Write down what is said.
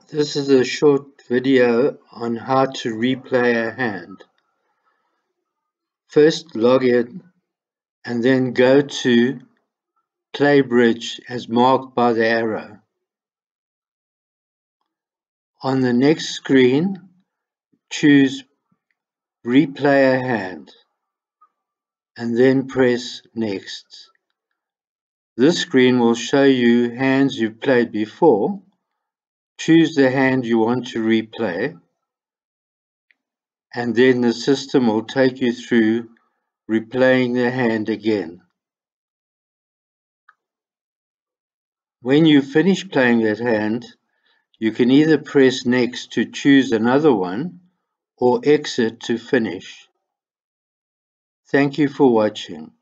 This is a short video on how to replay a hand. First log in and then go to Play Bridge as marked by the arrow. On the next screen, choose Replay a Hand and then press Next. This screen will show you hands you've played before. Choose the hand you want to replay, and then the system will take you through replaying the hand again. When you finish playing that hand, you can either press Next to choose another one or Exit to finish. Thank you for watching.